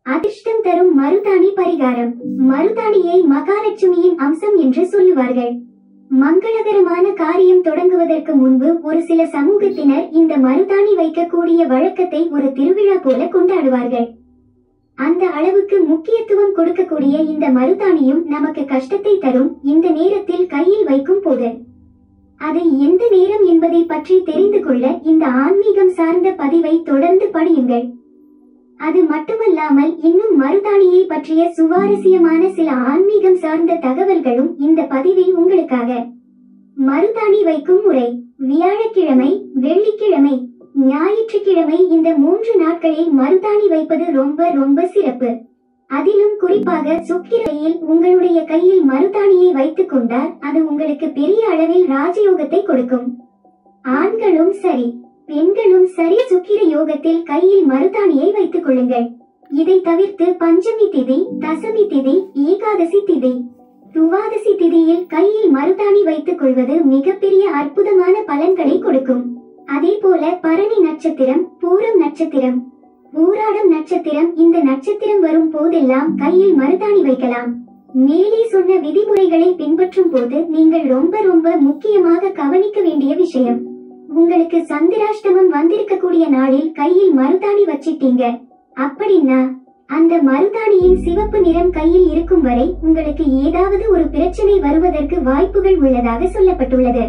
அதிர்ஷ்டம் தரும் மருதாணி பரிகாரம். மருதாணியை மகாலட்சுமியின் அம்சம் என்று சொல்லுவார்கள். மங்களகரமான காரியம் தொடங்குவதற்கு முன்பு ஒரு சில சமூகத்தினர் இந்த மருதாணி வைக்கக்கூடிய வழக்கத்தை ஒரு திருவிழா போல கொண்டாடுவார்கள். அந்த அளவுக்கு முக்கியத்துவம் கொடுக்கக்கூடிய இந்த மருதாணியும் நமக்கு கஷ்டத்தை தரும். இந்த நேரத்தில் கையில் வைக்கும் போது அது எந்த நேரம் என்பதை பற்றி தெரிந்து கொள்ள இந்த ஆன்மீகம் சார்ந்த பதிவை தொடர்ந்து படியுங்கள். அது மட்டுமல்லாமல் இன்னும் மருதாணியை பற்றிய சுவாரஸ்யமான சில ஆன்மீகம் சார்ந்த தகவல்களும் இந்த பதிவில் உங்களுக்காக. மருதாணி வைக்கும் முறை: வியாழக்கிழமை, வெள்ளிக்கிழமை, ஞாயிற்றுக்கிழமை இந்த 3 நாட்களில் மருதாணி வைப்பது ரொம்ப சிறப்பு. அதிலும் குறிப்பாக சுக்கிரவையில் உங்களுடைய கையில் மருதாணியை வைத்துக் கொண்டால் அது உங்களுக்கு பெரிய அளவில் ராஜயோகத்தை கொடுக்கும். ஆண்களும் சரி, பெண்களும் சரி, சுக்கிர யோகத்தில் கையில் மருதாணியை வைத்துக் கொள்ளுங்கள். இதை தவிர்த்து பஞ்சமி திதி, தசமி திதி, ஏகாதசி திதி, துவாதசி திதியில் கையில் மருதாணி வைத்துக் கொள்வது மிகப்பெரிய அற்புதமான பலன்களை கொடுக்கும். அதே போல பரணி நட்சத்திரம், பூரம் நட்சத்திரம், ஊராடம் நட்சத்திரம், இந்த நட்சத்திரம் வரும் போதெல்லாம் கையில் மருதாணி வைக்கலாம். மேலே சொன்ன விதிமுறைகளை பின்பற்றும் போது நீங்கள் ரொம்ப முக்கியமாக கவனிக்க வேண்டிய விஷயம்: உங்களுக்கு சந்திராஷ்டமம் வந்திருக்கக்கூடிய நாளில் கையில் மருதாணி வச்சிட்டீங்க அப்படின்னா அந்த மருதாணியின் சிவப்பு நிறம் கையில் இருக்கும் வரை உங்களுக்கு ஏதாவது ஒரு பிரச்சனை வருவதற்கு வாய்ப்புகள் உள்ளதாக சொல்லப்பட்டுள்ளது.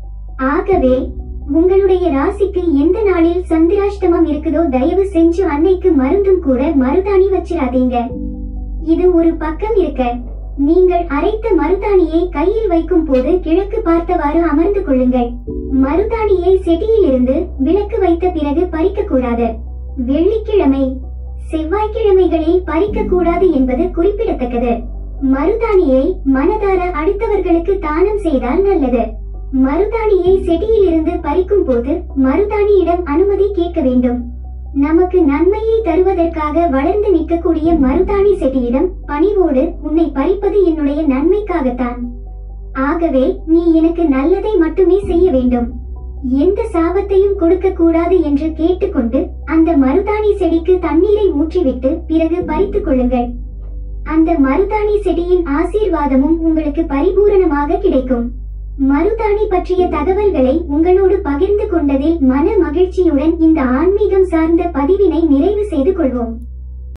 ஆகவே உங்களுடைய ராசிக்கு எந்த நாளில் சந்திராஷ்டமம் இருக்குதோ தயவு செஞ்சு அன்னைக்கு மருந்தும் கூட மருதாணி வச்சிடாதீங்க. இது ஒரு பக்கம் இருக்க, நீங்கள் அரைத்த மருதாணியை கையில் வைக்கும் போது கிழக்கு பார்த்தவாறு அமர்ந்து கொள்ளுங்கள். மருதாணியை செடியில் இருந்து விலக்கு வைத்த பிறகு பறிக்க கூடாது. வெள்ளிக்கிழமை, செவ்வாய்க்கிழமைகளில் பறிக்க கூடாது என்பது குறிப்பிடத்தக்கது. மருதாணியை மனதார அடுத்தவர்களுக்கு தானம் செய்தால் நல்லது. மருதாணியை செடியில் இருந்து பறிக்கும் போது மருதாணியிடம் அனுமதி கேட்க வேண்டும். நமக்கு நன்மையை தருவதற்காக வளர்ந்து நிற்கக்கூடிய மருதாணி செடியிடம் பணிவோடு, உன்னை பறிப்பது என்னுடைய நன்மைக்காகத்தான். ஆகவே நீ எனக்கு நல்லதை மட்டுமே செய்ய வேண்டும், எந்த சாபத்தையும் கொடுக்க கூடாது என்று கேட்டுக்கொண்டு அந்த மருதாணி செடிக்கு தண்ணீரை ஊற்றிவிட்டு பிறகு பறித்துக் கொள்ளுங்கள். அந்த மருதாணி செடியின் ஆசீர்வாதமும் உங்களுக்கு பரிபூரணமாக கிடைக்கும். மருதாணி பற்றிய தகவல்களை உங்களோடு பகிர்ந்து கொண்டதில் மன மகிழ்ச்சியுடன் இந்த ஆன்மீகம் சார்ந்த பதிவினை நிறைவு செய்து கொள்வோம்.